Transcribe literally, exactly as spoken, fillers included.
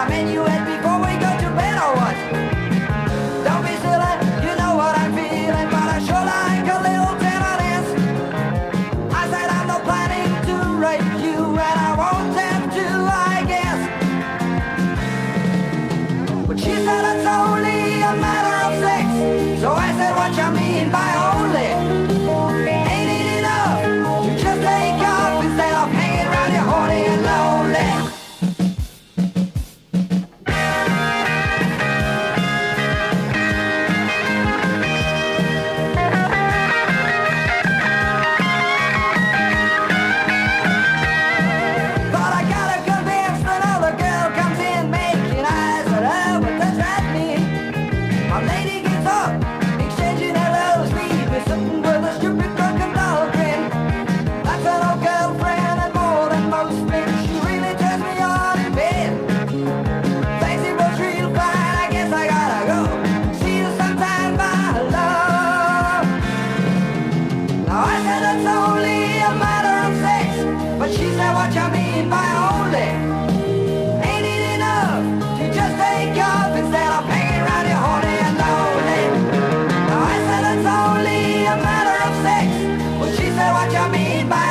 minuet before we go to bed or what? Don't be silly, you know what I'm feeling, but I sure like a little tenor dance. I said I'm not planning to rape you, and I won't have to, I guess. But she said it's only a matter of sex, so I said what you mean by only? Ain't it enough to just take off instead of hanging around you horny and lonely? But I gotta convince another girl comes in making eyes at her, what does that mean? My lady gets up, exchanging hellos, leave me sitting with a stupid drunken doll grin. That's an old girlfriend and more than most things, she really turns me on in bed. Thanks, it was real fine, I guess I gotta go. See you sometime, my love. Now I said it's only a matter of sex, but she said what you mean by only? Ain't it enough to just take off instead of hanging around you horny and lonely? Now I said it's only a matter of sex, but she said what you mean by